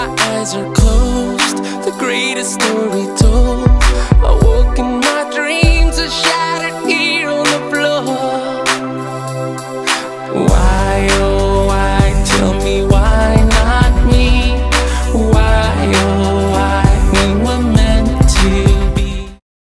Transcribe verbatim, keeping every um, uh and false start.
my eyes are closed, the greatest story told.